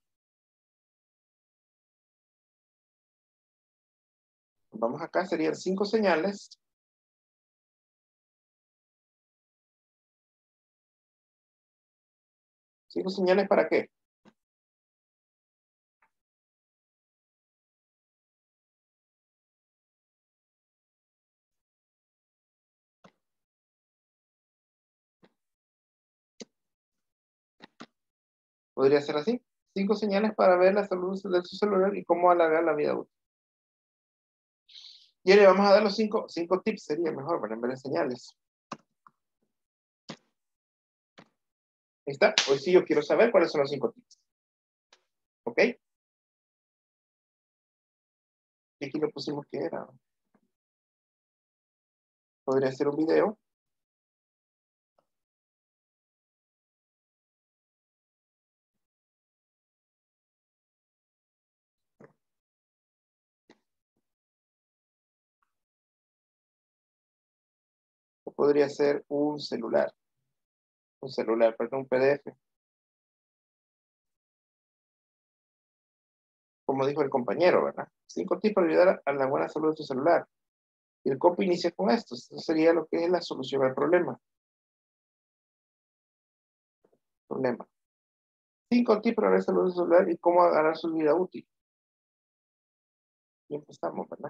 [SPEAKER 1] Vamos acá, serían 5 señales. ¿5 señales para qué? Podría ser así. 5 señales para ver la salud de su celular y cómo alargar la vida útil. Y le vamos a dar los 5 tips, sería mejor, para ver señales. Ahí está. Hoy sí yo quiero saber cuáles son los 5 tips. ¿Ok? Y aquí lo pusimos que era. Podría ser un video. O podría ser un celular. Perdón, un PDF. Como dijo el compañero, ¿verdad? 5 tips para ayudar a la buena salud de tu celular. Y el copy inicia con esto. Esto sería lo que es la solución al problema. 5 tips para la salud de tu celular y cómo agarrar su vida útil. Y empezamos, ¿verdad?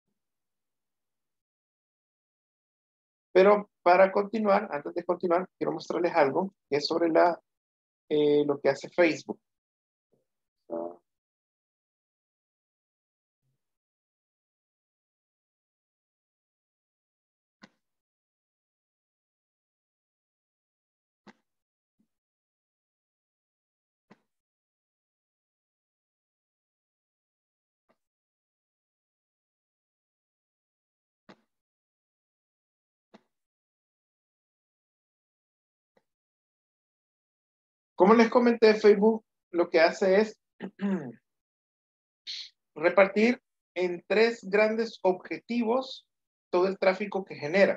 [SPEAKER 1] Pero para continuar, antes de continuar, quiero mostrarles algo que es sobre lo que hace Facebook. Como les comenté, Facebook lo que hace es repartir en 3 grandes objetivos todo el tráfico que genera.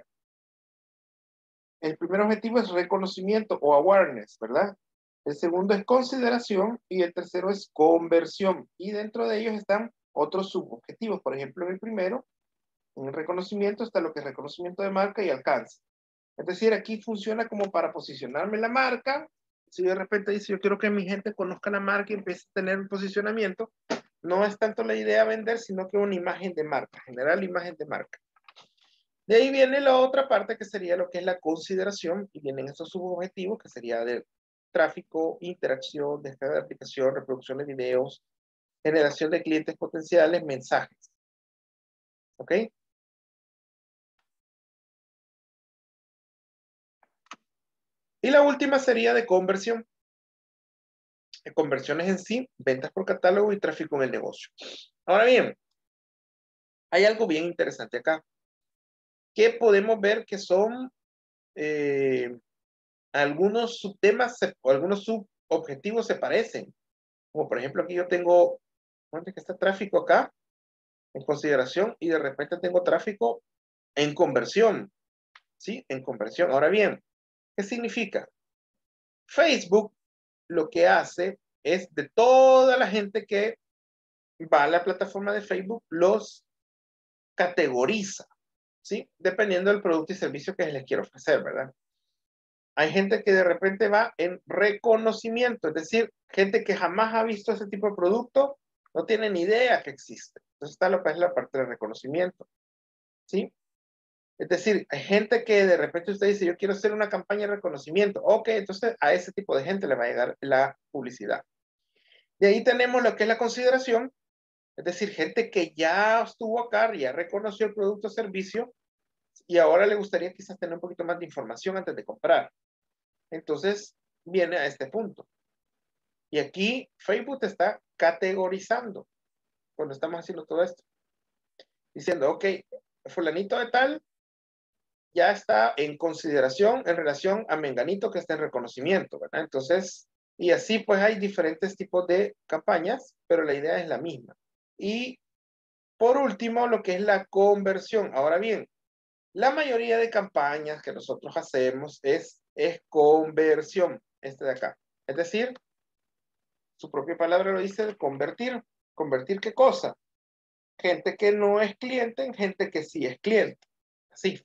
[SPEAKER 1] El primer objetivo es reconocimiento o awareness, ¿verdad? El segundo es consideración y el tercero es conversión. Y dentro de ellos están otros subobjetivos. Por ejemplo, en el primero, en el reconocimiento está lo que es reconocimiento de marca y alcance. Es decir, aquí funciona como para posicionarme la marca, si de repente dice, yo quiero que mi gente conozca la marca y empiece a tener un posicionamiento, no es tanto la idea vender, sino que una imagen de marca, generar la imagen de marca. De ahí viene la otra parte que sería lo que es la consideración y vienen estos subobjetivos que sería de tráfico, interacción, descarga de aplicación, reproducción de videos, generación de clientes potenciales, mensajes. ¿Ok? Y la última sería de conversión. Conversiones en sí, ventas por catálogo y tráfico en el negocio. Ahora bien, hay algo bien interesante acá. Que podemos ver que son algunos subtemas o algunos subobjetivos se parecen. Como por ejemplo aquí yo tengo, ¿cuánto es que está tráfico acá? En consideración y de repente tengo tráfico en conversión. ¿Sí? En conversión. Ahora bien, ¿qué significa? Facebook lo que hace es de toda la gente que va a la plataforma de Facebook, los categoriza, ¿sí? Dependiendo del producto y servicio que les quiero ofrecer, ¿verdad? Hay gente que de repente va en reconocimiento, es decir, gente que jamás ha visto ese tipo de producto, no tiene ni idea que existe. Entonces está lo que es la parte de reconocimiento, ¿sí? Es decir, hay gente que de repente usted dice, yo quiero hacer una campaña de reconocimiento. Ok, entonces a ese tipo de gente le va a llegar la publicidad. De ahí tenemos lo que es la consideración, es decir, gente que ya estuvo acá, ya reconoció el producto o servicio y ahora le gustaría quizás tener un poquito más de información antes de comprar. Entonces, viene a este punto. Y aquí Facebook está categorizando cuando estamos haciendo todo esto. Diciendo, ok, fulanito de tal ya está en consideración en relación a menganito que está en reconocimiento, ¿verdad? Entonces, y así pues hay diferentes tipos de campañas, pero la idea es la misma. Y por último, lo que es la conversión. Ahora bien, la mayoría de campañas que nosotros hacemos es conversión, este de acá. Es decir, su propia palabra lo dice, convertir. ¿Convertir qué cosa? Gente que no es cliente en gente que sí es cliente. Así.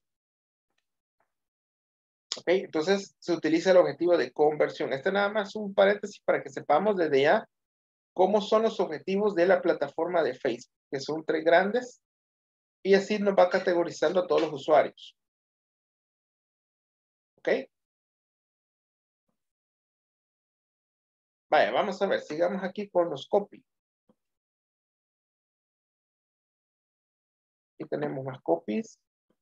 [SPEAKER 1] ¿Ok? Entonces se utiliza el objetivo de conversión. Este nada más es un paréntesis para que sepamos desde ya cómo son los objetivos de la plataforma de Facebook, que son 3 grandes, y así nos va categorizando a todos los usuarios. ¿Ok? Vaya, vamos a ver, sigamos aquí con los copy. Aquí tenemos más copies.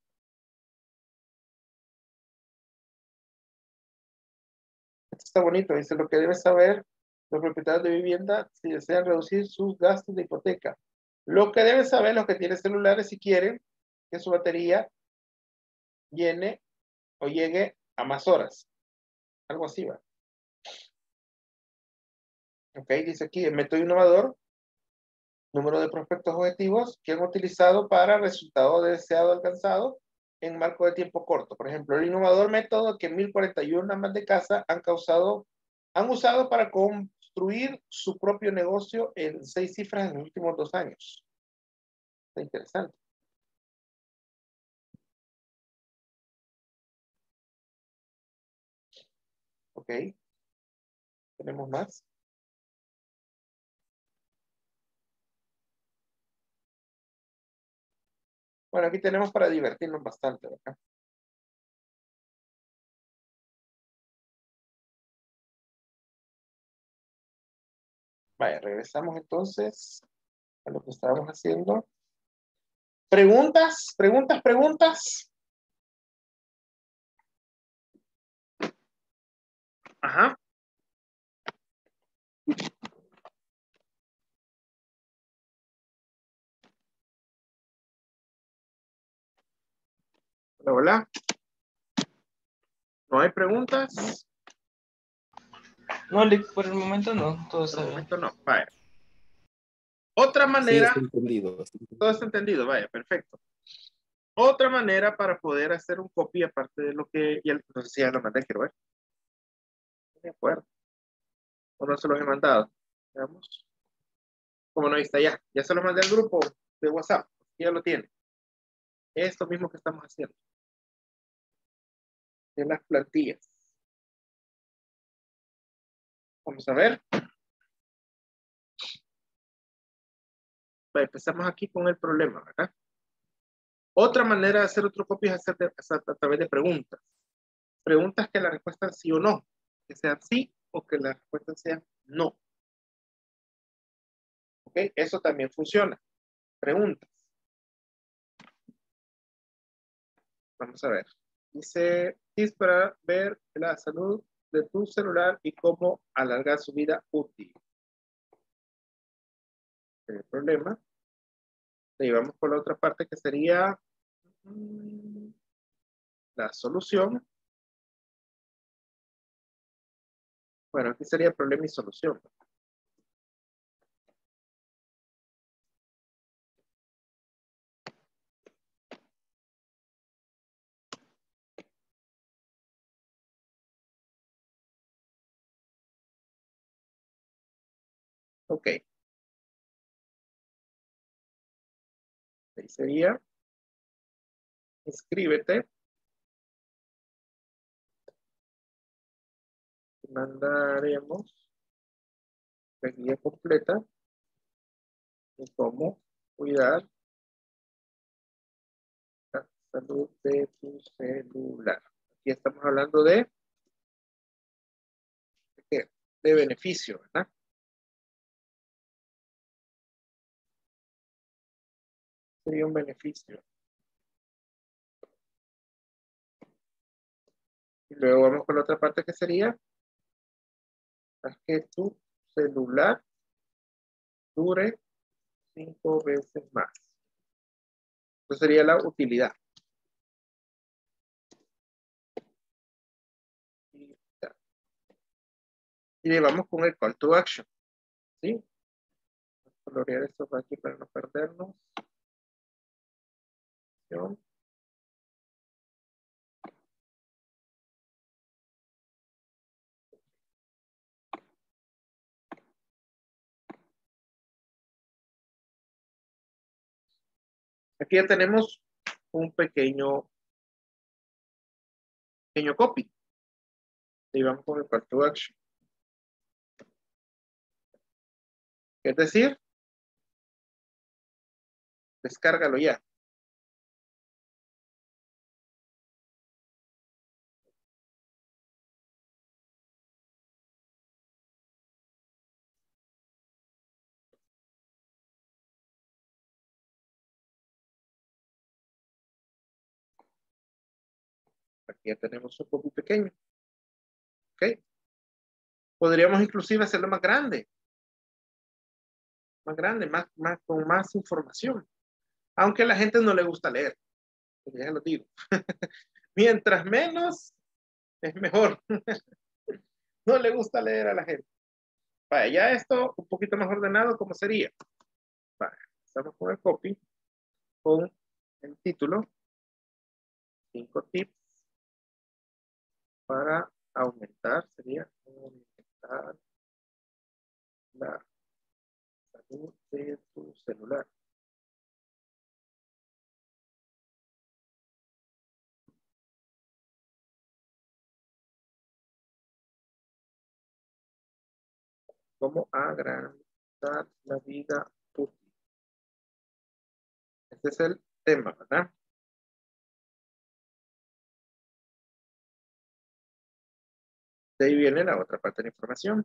[SPEAKER 1] Esto está bonito, dice lo que debe saber los propietarios de vivienda si desean reducir sus gastos de hipoteca. Lo que deben saber los que tienen celulares si quieren que su batería llene o llegue a más horas. Algo así va. Ok, dice aquí el método innovador, número de prospectos objetivos que han utilizado para resultado deseado alcanzado en marco de tiempo corto. Por ejemplo, el innovador método que 1041 amas de casa han usado para construir su propio negocio en 6 cifras en los últimos 2 años. Está interesante. Ok. Tenemos más. Bueno, aquí tenemos para divertirnos bastante, ¿verdad? Vaya, regresamos entonces a lo que estábamos haciendo. ¿Preguntas? ¿Preguntas? ¿Preguntas? Ajá. Hola, hola. ¿No hay preguntas?
[SPEAKER 4] No, por el momento no, todo está bien.
[SPEAKER 1] Por el momento no, vaya. Otra
[SPEAKER 6] Sí,
[SPEAKER 1] manera,
[SPEAKER 6] está entendido.
[SPEAKER 1] todo está entendido, vaya, perfecto. Otra manera para poder hacer un copy, aparte de lo que ya, no sé si ya lo mandé, quiero ver. De acuerdo. O no se los he mandado. Veamos. Como no, ahí está ya. Ya se los mandé al grupo de WhatsApp. Ya lo tiene. Esto mismo que estamos haciendo. De las plantillas. Vamos a ver. Empezamos aquí con el problema, ¿verdad? Otra manera de hacer otro copy es hacer a través de preguntas. Preguntas que la respuesta es sí o no. Que sea sí o que la respuesta sea no. ¿Ok? Eso también funciona. Preguntas. Vamos a ver. Dice, es para ver la salud de tu celular y cómo alargar su vida útil. El problema. Le vamos por la otra parte que sería la solución. Bueno, aquí sería problema y solución. Ok. Ahí sería. Inscríbete. Mandaremos la guía completa de cómo cuidar la salud de tu celular. Aquí estamos hablando de beneficio, ¿verdad? Sería un beneficio. Y luego vamos con la otra parte que sería haz que tu celular dure 5 veces más. Eso sería la utilidad. Y le vamos con el call to action. ¿Sí? Vamos a colorear esto aquí para no perdernos. Aquí ya tenemos un pequeño copy. Y vamos con el call to action. Es decir, descárgalo ya. Aquí ya tenemos un copy pequeño. ¿Ok? Podríamos inclusive hacerlo más grande. Más grande, con más información. Aunque a la gente no le gusta leer. Ya lo digo. Mientras menos, es mejor. No le gusta leer a la gente. Vaya, ya esto un poquito más ordenado, ¿cómo sería? Vaya, estamos con el copy, con el título, 5 tips para aumentar, sería aumentar la salud de tu celular. ¿Cómo agrandar la vida útil? Este es el tema, ¿verdad? De ahí viene la otra parte de la información.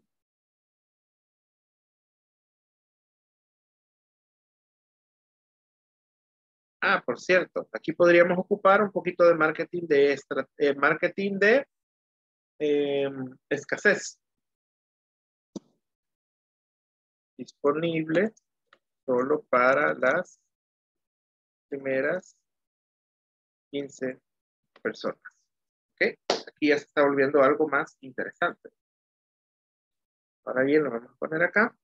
[SPEAKER 1] Ah, por cierto, aquí podríamos ocupar un poquito de marketing de escasez. Disponible solo para las primeras 15 personas. ¿Ok? Aquí ya se está volviendo algo más interesante. Ahora bien, lo vamos a poner acá.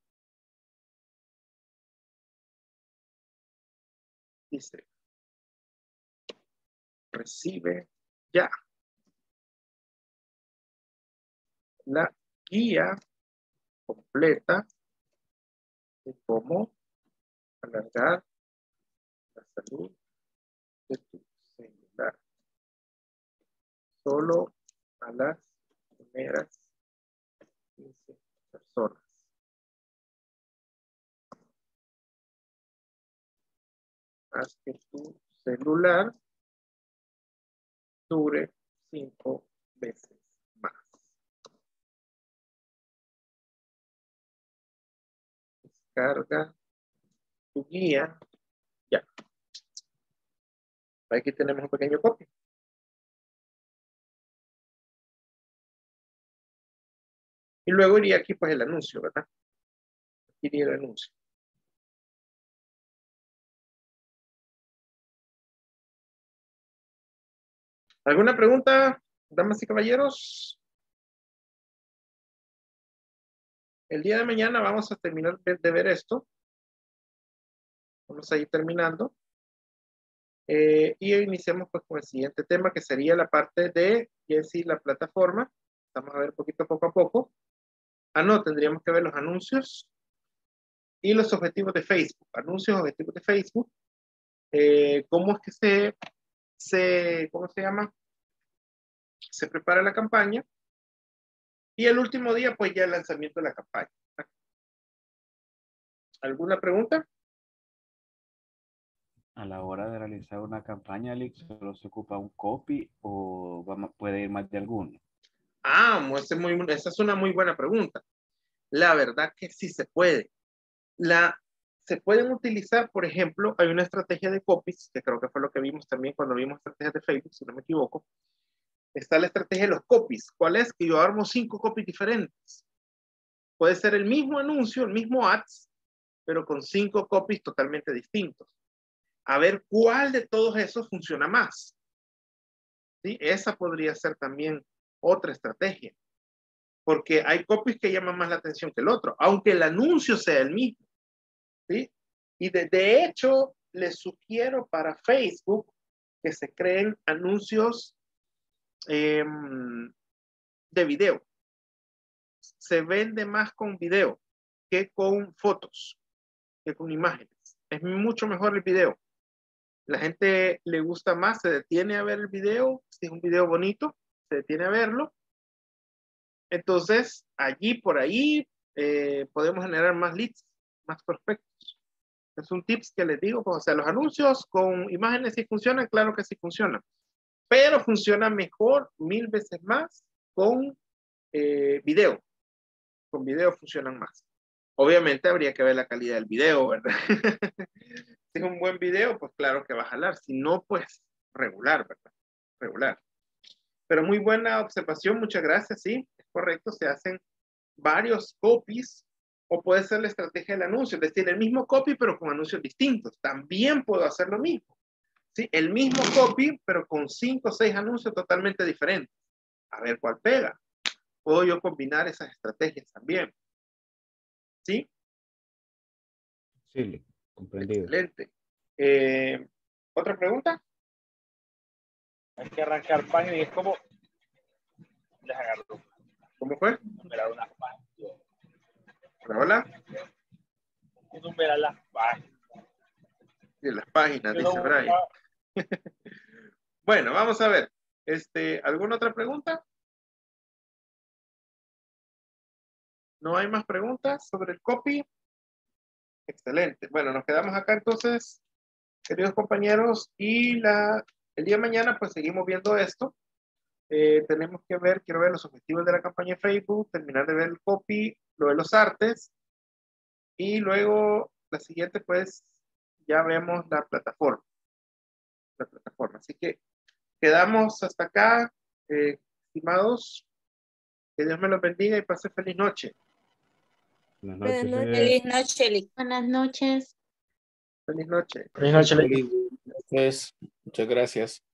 [SPEAKER 1] Dice, recibe ya la guía completa de cómo alargar la salud de tu celular. Solo a las primeras 15 personas. personas. Haz que tu celular dure 5 veces más. Descarga tu guía. Ya. Aquí tenemos un pequeño copy. Y luego iría aquí pues el anuncio, ¿verdad? Aquí iría el anuncio. ¿Alguna pregunta, damas y caballeros? El día de mañana vamos a terminar de ver esto. Vamos a ir terminando. Y iniciamos pues con el siguiente tema, que sería la parte de, decir, la plataforma. Vamos a ver poco a poco. No, tendríamos que ver los anuncios y los objetivos de Facebook. Anuncios, objetivos de Facebook. ¿Cómo es que ¿cómo se llama? Se prepara la campaña. Y el último día, pues ya el lanzamiento de la campaña. ¿Alguna pregunta?
[SPEAKER 2] A la hora de realizar una campaña, Alex, ¿solo se ocupa un copy o puede ir más de alguno?
[SPEAKER 1] Esa es una muy buena pregunta. La verdad que sí se puede. Se pueden utilizar, por ejemplo, hay una estrategia de copies, que creo que fue lo que vimos también cuando vimos estrategias de Facebook, si no me equivoco. Está la estrategia de los copies. ¿Cuál es? Que yo armo 5 copies diferentes. Puede ser el mismo anuncio, el mismo ads, pero con 5 copies totalmente distintos. A ver cuál de todos esos funciona más. ¿Sí? Esa podría ser también otra estrategia. Porque hay copies que llaman más la atención que el otro, aunque el anuncio sea el mismo. ¿Sí? Y de hecho, les sugiero para Facebook que se creen anuncios de video. Se vende más con video que con fotos, que con imágenes. Es mucho mejor el video. La gente le gusta más, se detiene a ver el video, si es un video bonito, se detiene a verlo. Entonces, allí, por ahí, podemos generar más leads, más prospectos. Es un tips que les digo, o sea, los anuncios con imágenes sí funcionan, claro que sí funcionan, pero funciona mejor 1000 veces más con video. Con video funcionan más. Obviamente habría que ver la calidad del video, ¿verdad? Si es un buen video, pues claro que va a jalar. Si no, pues regular, ¿verdad? Regular. Pero muy buena observación, muchas gracias, sí, es correcto, se hacen varios copies o puede ser la estrategia del anuncio, es decir, el mismo copy pero con anuncios distintos. También puedo hacer lo mismo. ¿Sí? El mismo copy pero con 5 o 6 anuncios totalmente diferentes. A ver cuál pega. Puedo yo combinar esas estrategias también. ¿Sí?
[SPEAKER 2] Sí, comprendido.
[SPEAKER 1] Excelente. ¿Otra pregunta?
[SPEAKER 12] Hay que arrancar página y es como les agarro.
[SPEAKER 1] ¿Cómo fue?
[SPEAKER 12] Numerar unas páginas.
[SPEAKER 1] Hola.
[SPEAKER 12] Numerar las páginas.
[SPEAKER 1] De las páginas,
[SPEAKER 12] Yo
[SPEAKER 1] dice
[SPEAKER 12] no
[SPEAKER 1] Brian. Bueno, vamos a ver. ¿Alguna otra pregunta? ¿No hay más preguntas sobre el copy? Excelente. Bueno, nos quedamos acá entonces, queridos compañeros, y el día de mañana pues seguimos viendo esto. Tenemos que ver, quiero ver los objetivos de la campaña de Facebook, terminar de ver el copy, lo de los artes, y luego la siguiente pues ya vemos la plataforma. Así que quedamos hasta acá, estimados. Que Dios me los bendiga y pase feliz noche.
[SPEAKER 3] Buenas noches. Feliz noche, Lick.
[SPEAKER 9] Buenas noches.
[SPEAKER 1] Feliz noche.
[SPEAKER 12] Feliz noche,
[SPEAKER 6] Muchas gracias.